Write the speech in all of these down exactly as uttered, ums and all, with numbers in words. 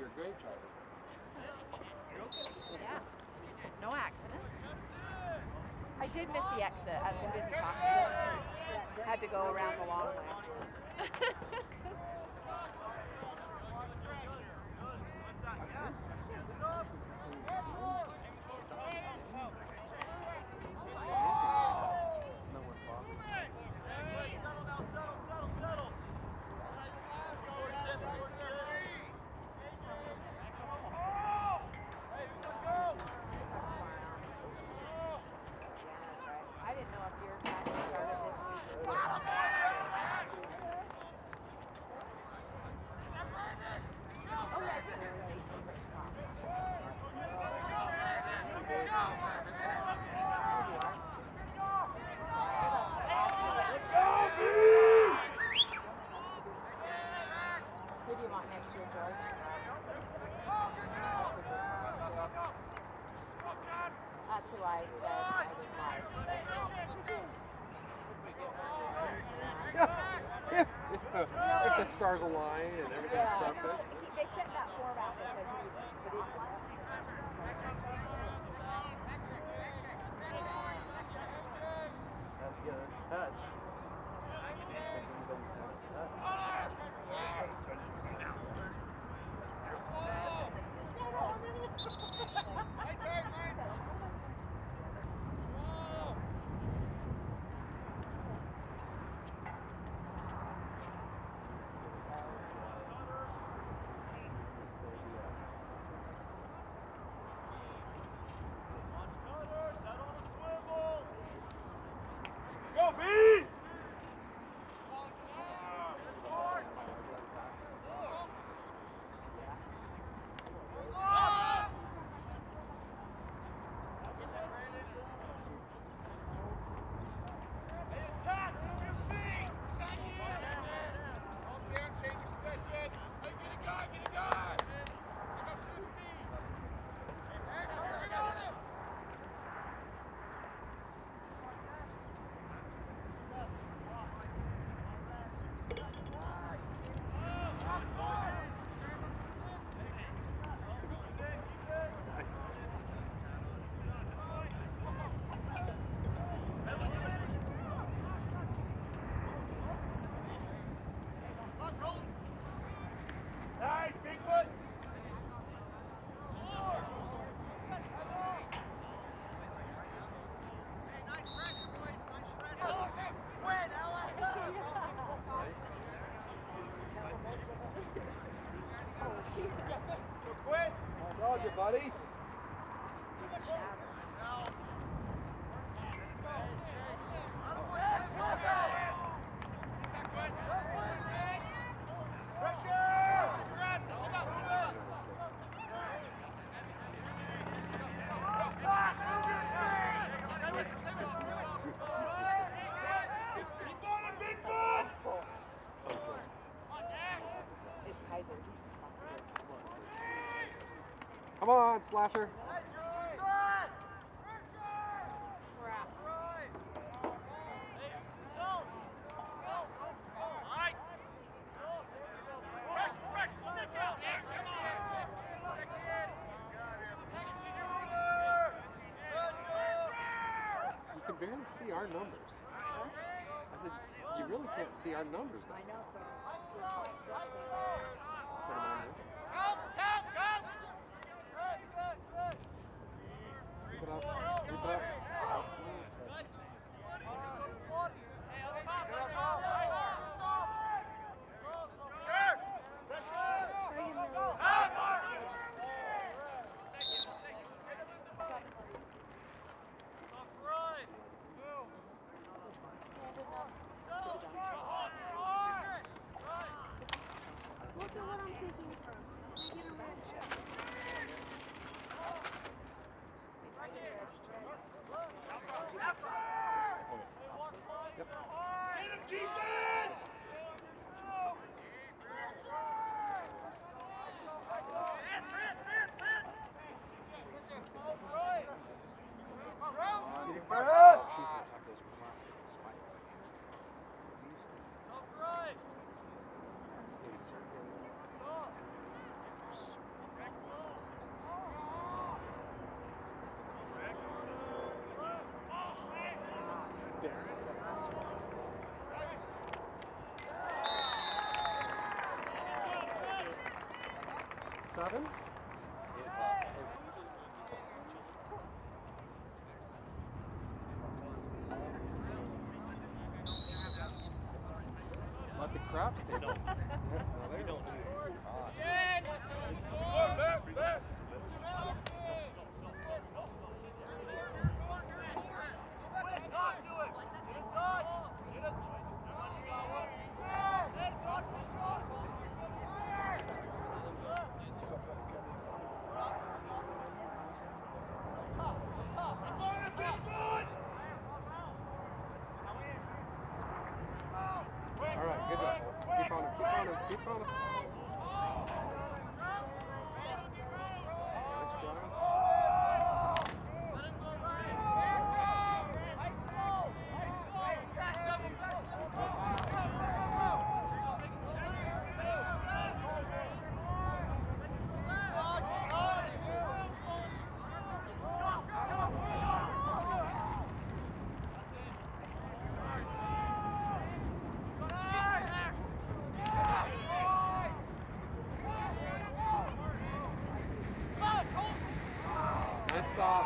you're great, Charlie. Yeah. No accidents. I did miss the exit. I was too busy talking. Had to go around the long way. If the stars align and everything's yeah. perfect. They sent that form out that said who, but it That's good. Touch. Buddy. Come on, Slasher. You can barely see our numbers. I said, you really can't see our numbers though. I know, so. Put 'em on there. Keep it up. Keep it up. Look at what I'm thinking. seven? eight o'clock. Let the crowd stay. No. No, We don't do it. All right, good job. Keep on it, keep on it, keep on it. Nice job. Nice stop.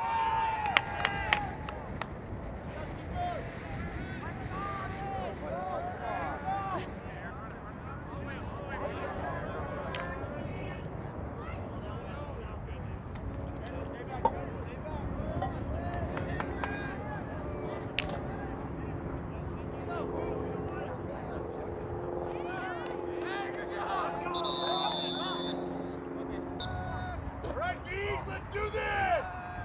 Let's do this!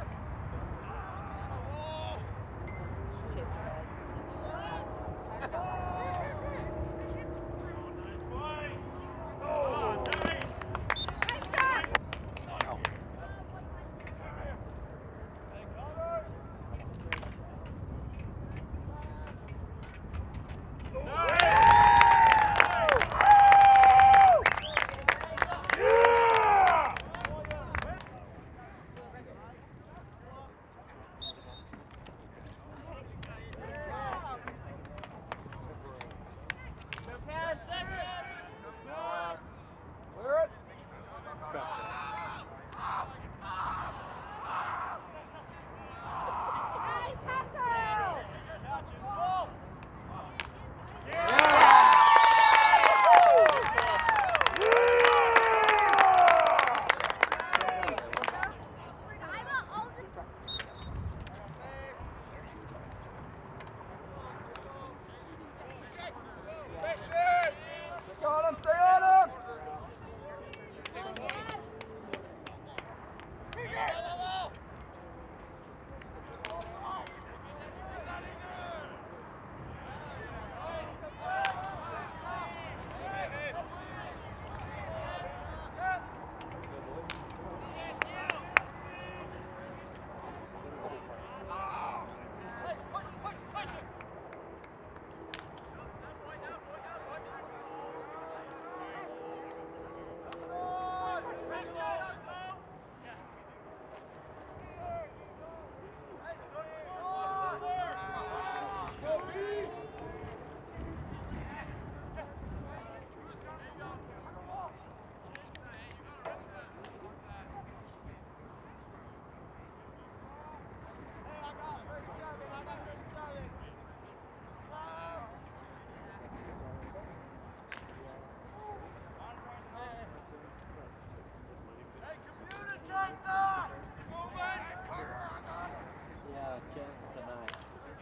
Yeah, chance tonight.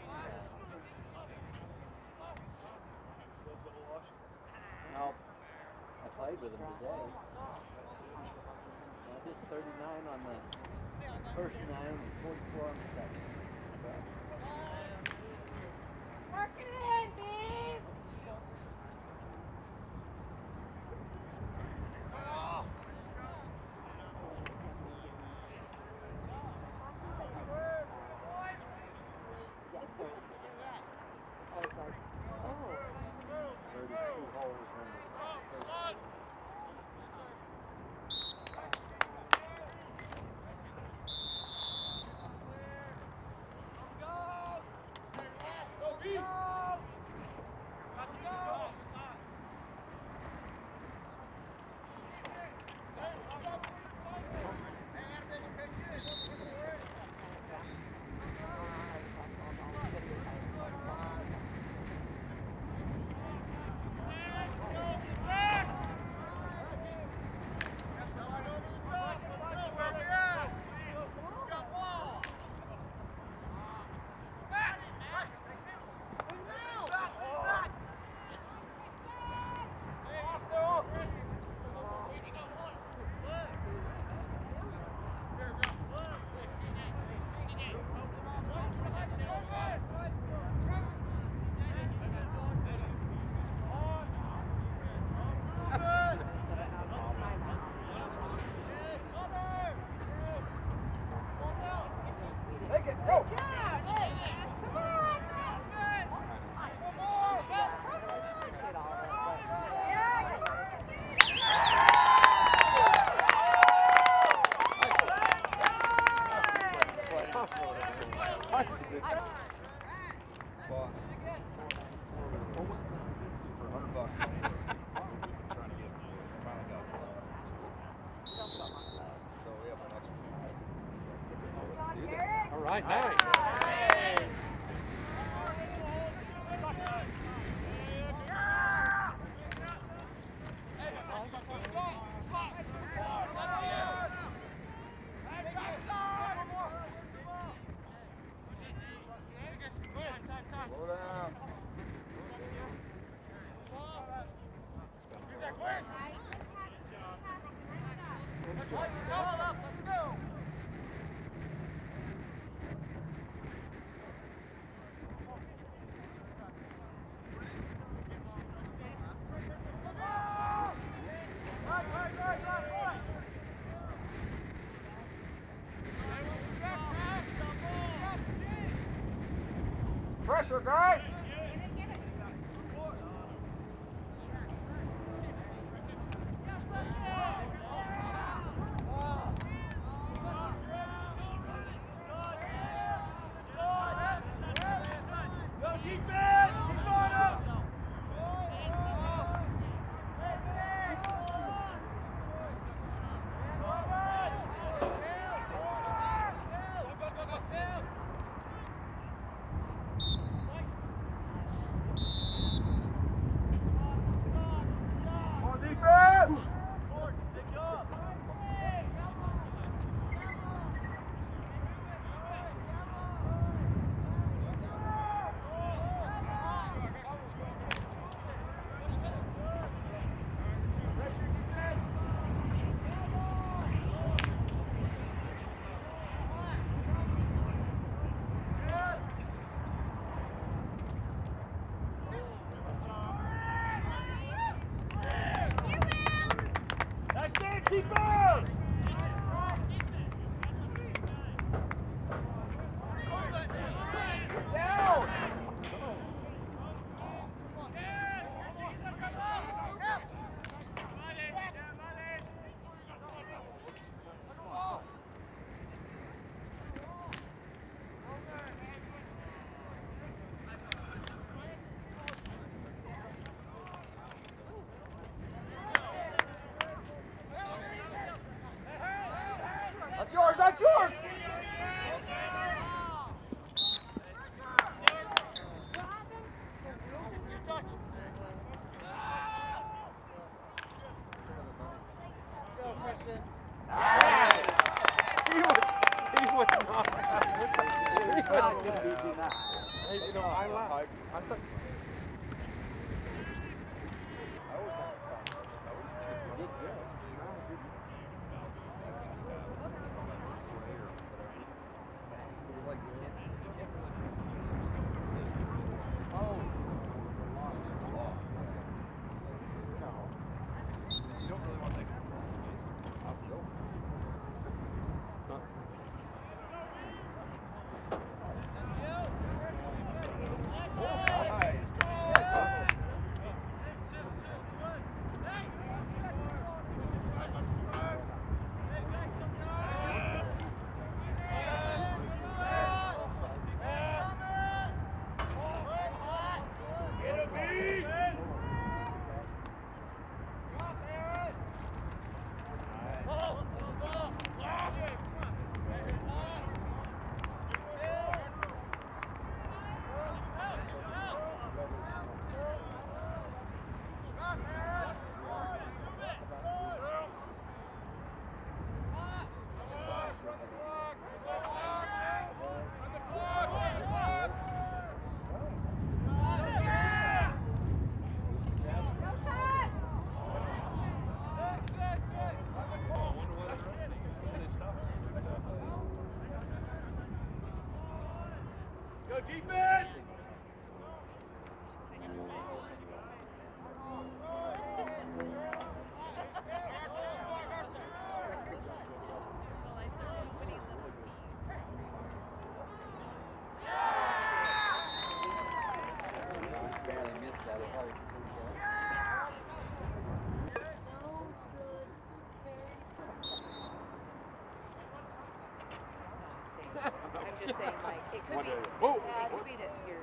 No, I played with him today. I did thirty-nine on the first nine and forty-four on the second. Work it in, bees! thirty-two holes on the first. six. Well, for a hundred bucks. Trying to get, finally got this. So we have an extra. Let's do this. All right, nice. Slow down. Pressure, guys! That's yours, that's yours! Go, Christian. Nice. He was, he was not. He was Not good. Hey, you know, I laughed. I thought. I always, I always think it's really good. It's like you can't, you can't really. Oh. You don't really want to take it. I'll go. just saying, like, it could One be, day. Whoa! yeah, it could be that you're.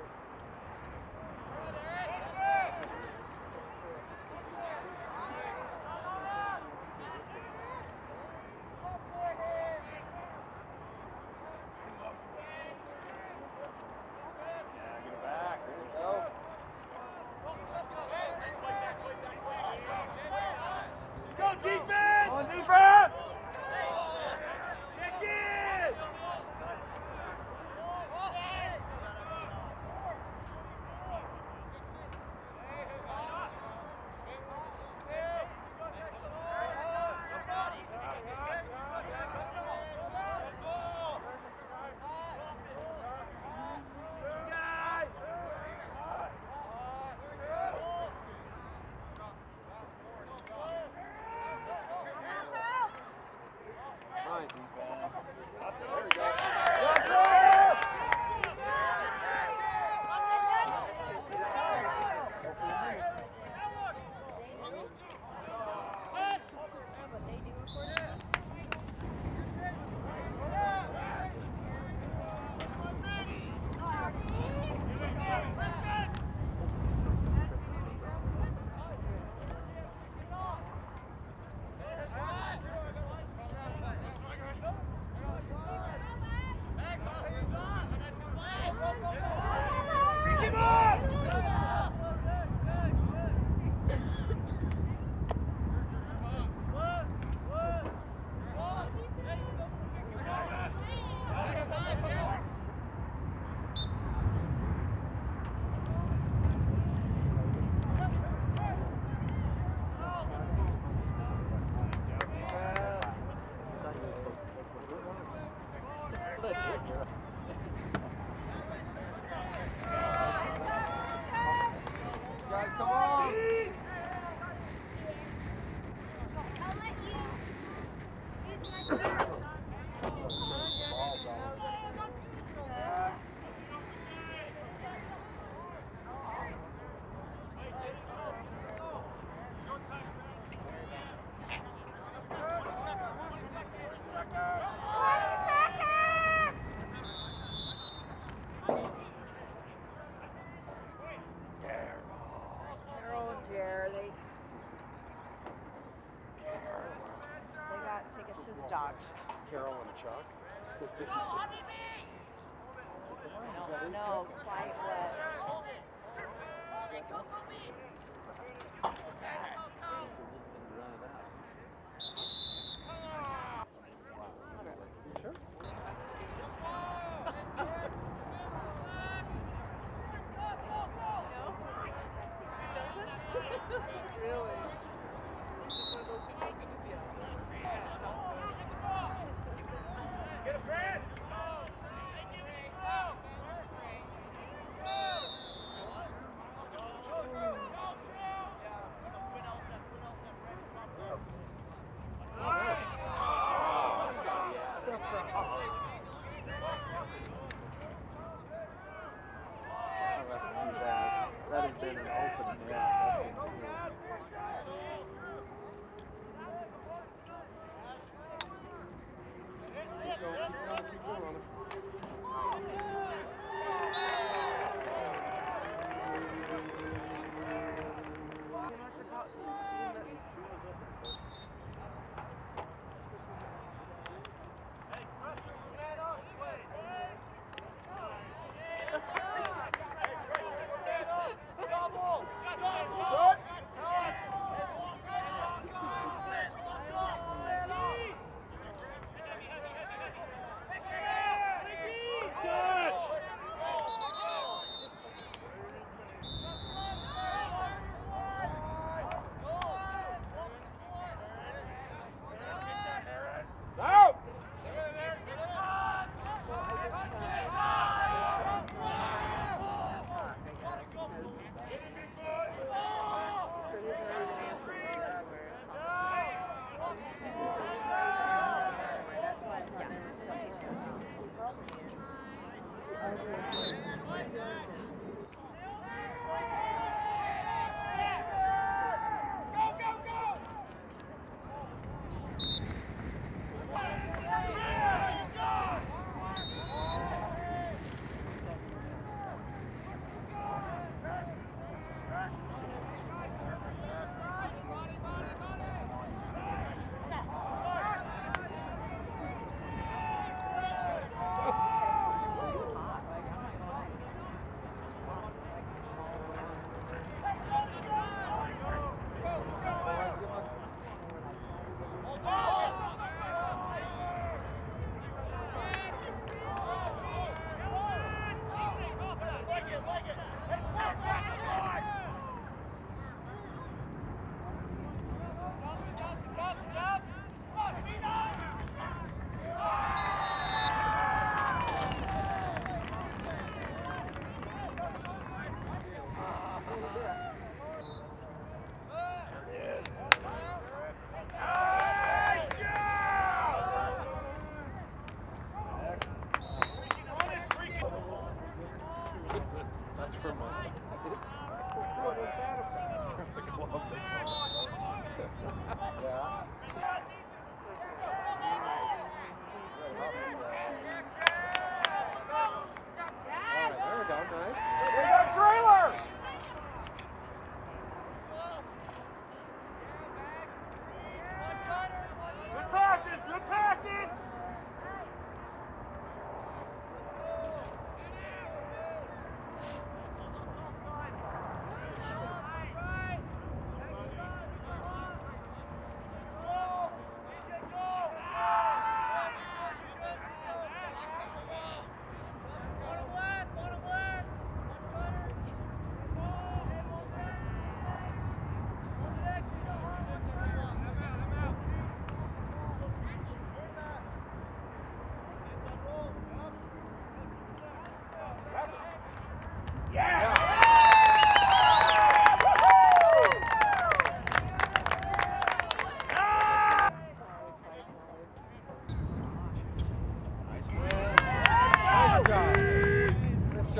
Guys, come on! I'll let you use my shirt. Carol and Jer, they. They got tickets to the dog show. Carol and Chuck. I don't know quite what. Sure. Really? He's just one of those people. Good to see him. You can't tell. Get a friend! That has been an open net. Keep going, keep going, keep going on it. He must have caught. Double!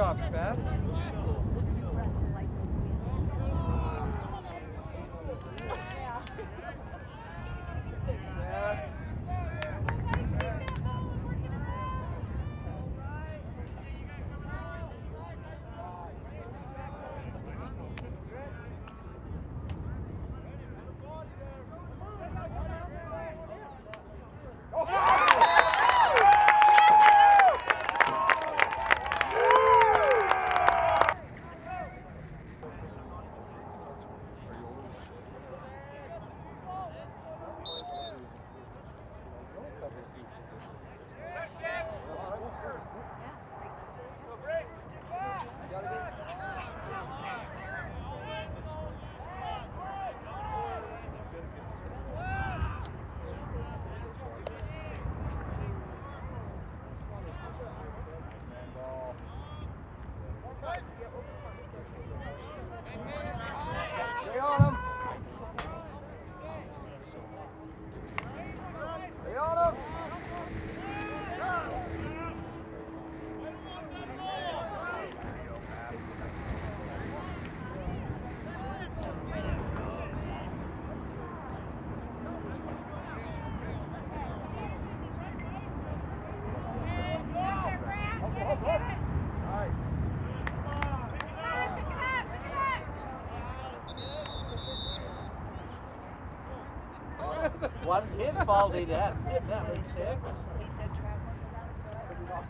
job, Spad. Stay on him. Stay on him. Hustle, hustle, hustle. Nice. Wasn't his fault he that that was sick. He said traveling without a foot.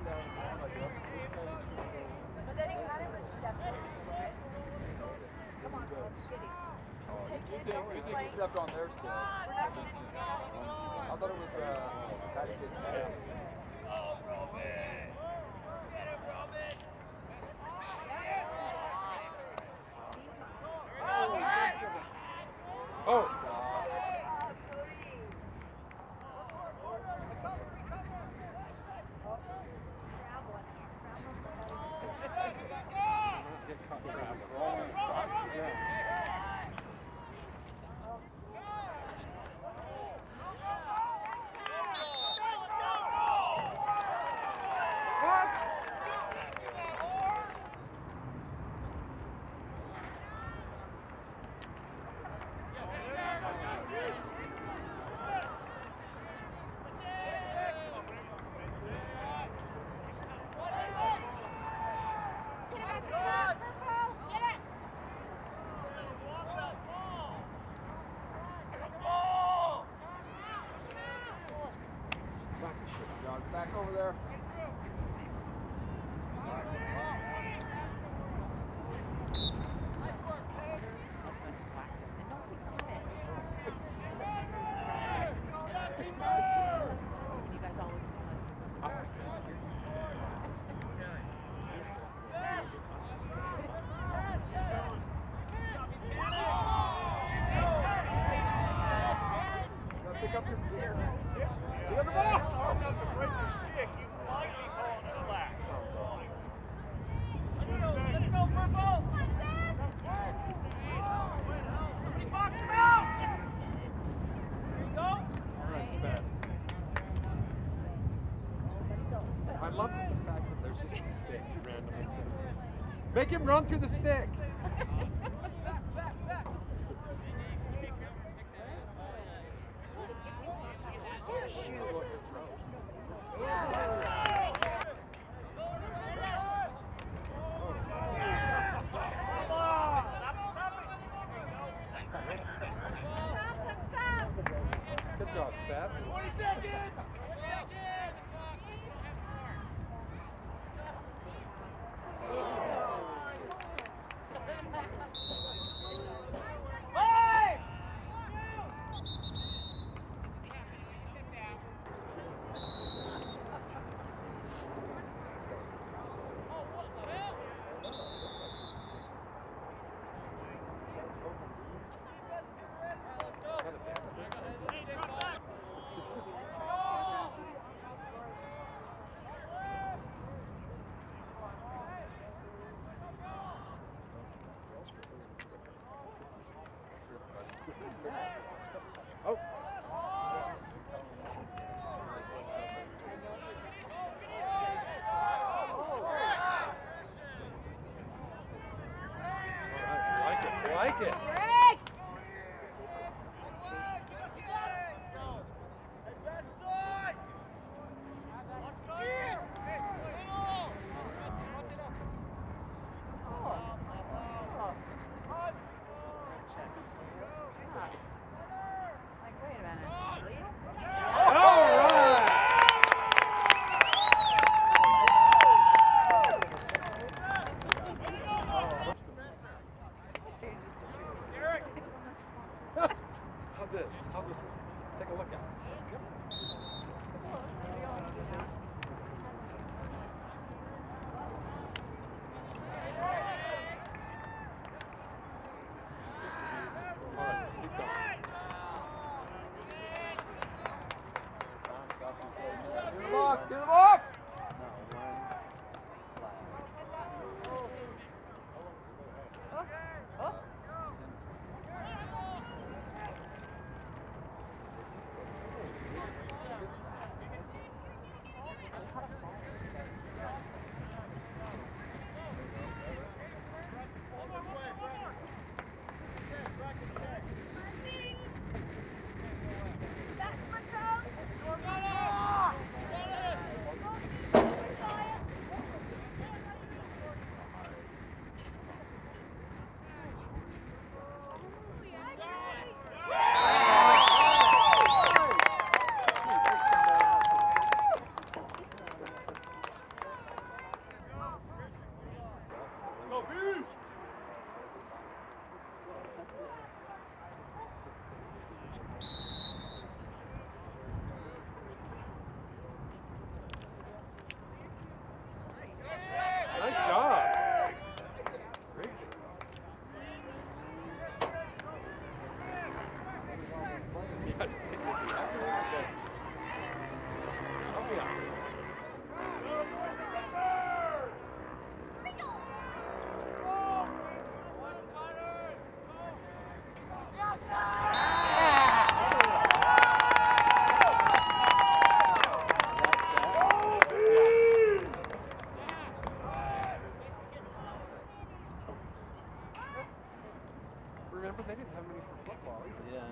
But then he kind of was stepping. Come on, let's get him. Take You it, think, don't you think he replace. stepped on their stick? We're not gonna do that. I thought it was uh, Patty didn't say it. Oh! Traveling, traveling without a stick. Get caught trapped. Rolling across the ground. Get it! Back the shit, dog. Back over there. You guys all look alike. Gotta pick up your stick. Get on the box. I love the fact that there's just a stick randomly sitting there. Make him run through the stick. Good job, Spats. twenty seconds! like it. Break! Like, wait a minute. All right. How's this? How's this one? Take a look at it. All right, keep going. Get in the box, get in the box! Oh. Nice job. Crazy. Yes, it's easy. I'll be honest. Remember, they didn't have many for football either. Yeah.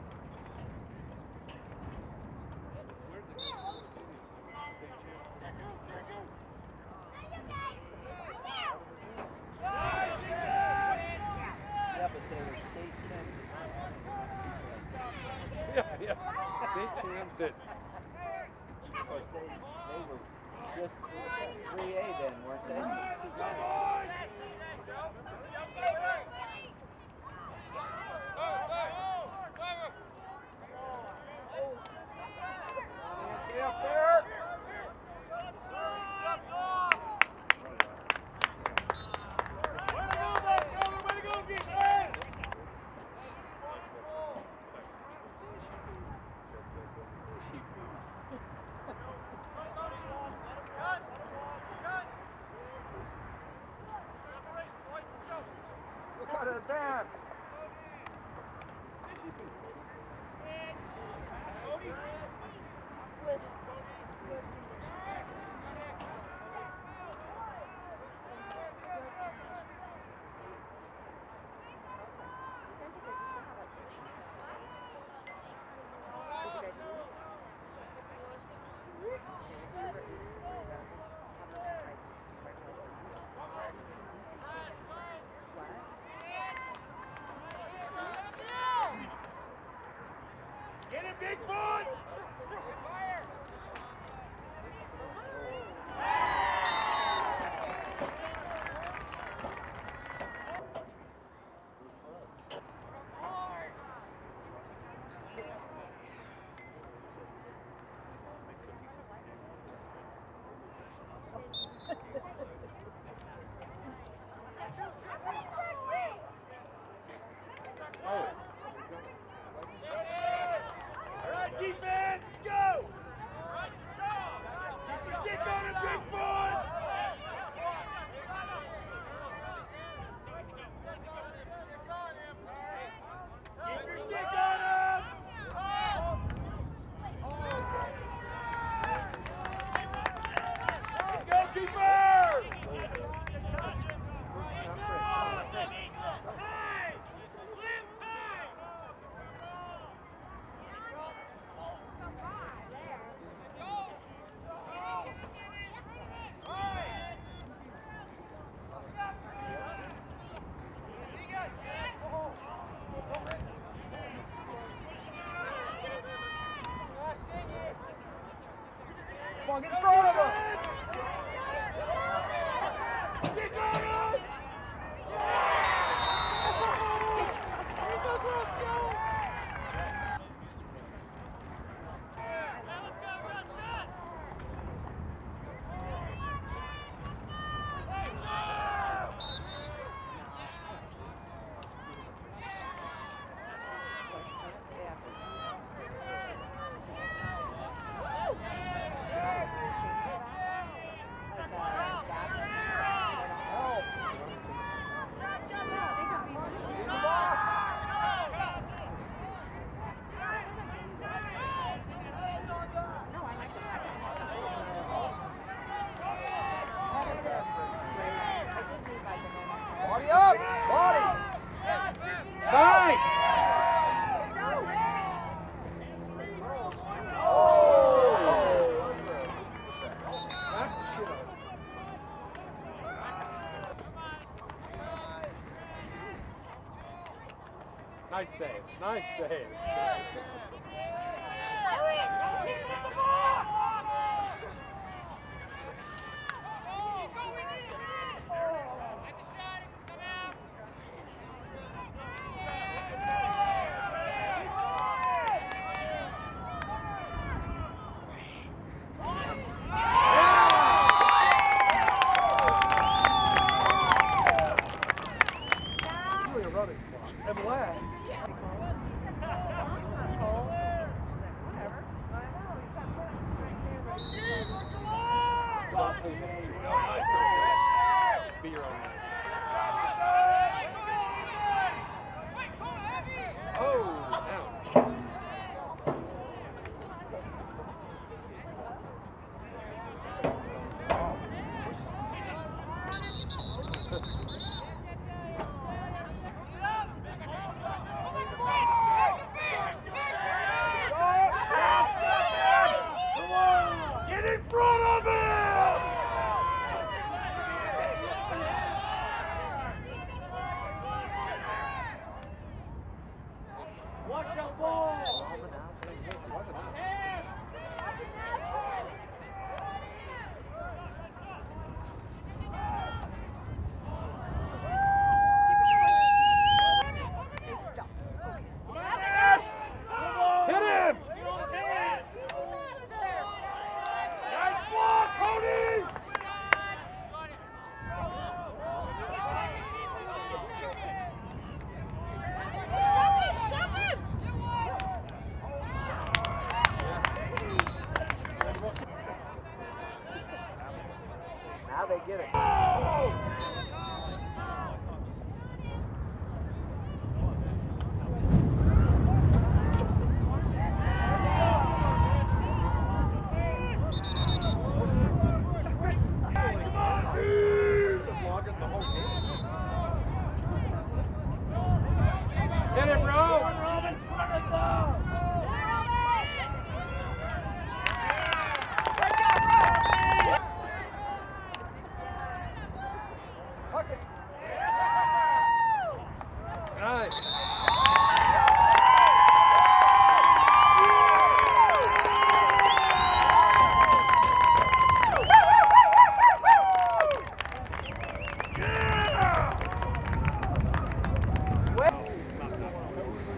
Yeah, but they were state champions. Yeah, yeah. State champs, it's Of course, they, they were just three A then, weren't they? stay up there. Look how to advance. Come on, get in front of him! Where's those girls go? Body up! Body! Nice! Oh! Back the shit up. Nice save. Nice save. Doing a running clock. And last. Be your own man. Oh, down. Get in front of him! Watch that ball! Hit him! Nice block, Cody! Now they get it.